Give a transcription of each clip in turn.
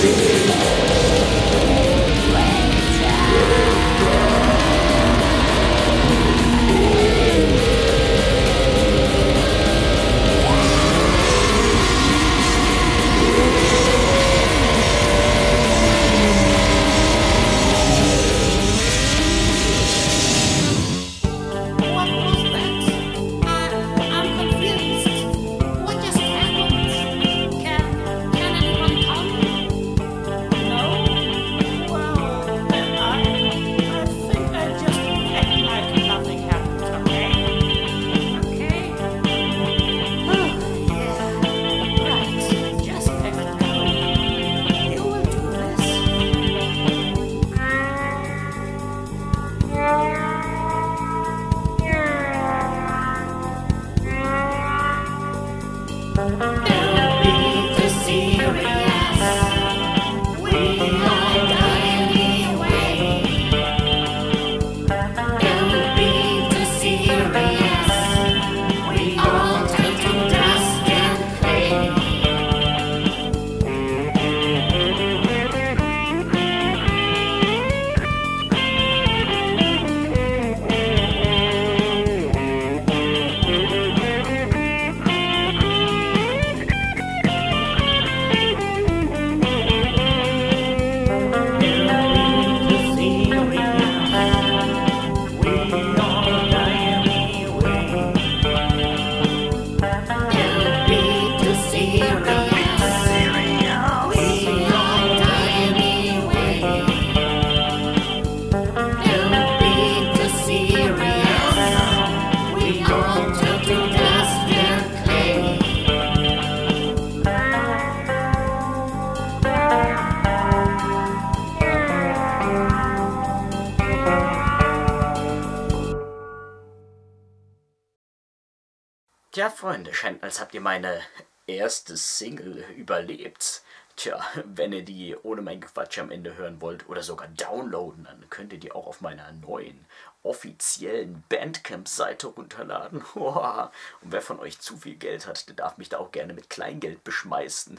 Tja, Freunde, scheint, als habt ihr meine erste Single überlebt. Tja, wenn ihr die ohne mein Quatsch am Ende hören wollt oder sogar downloaden, dann könnt ihr die auch auf meiner neuen offiziellen Bandcamp-Seite runterladen. Und wer von euch zu viel Geld hat, der darf mich da auch gerne mit Kleingeld beschmeißen.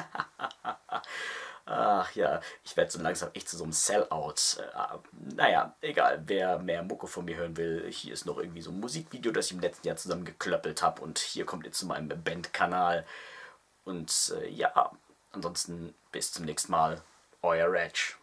Ach ja, ich werde so langsam echt zu so einem Sellout. Naja, egal, wer mehr Mucke von mir hören will, hier ist noch irgendwie so ein Musikvideo, das ich im letzten Jahr zusammengeklöppelt habe. Und hier kommt ihr zu meinem Bandkanal. Und ja, ansonsten bis zum nächsten Mal, euer Reg.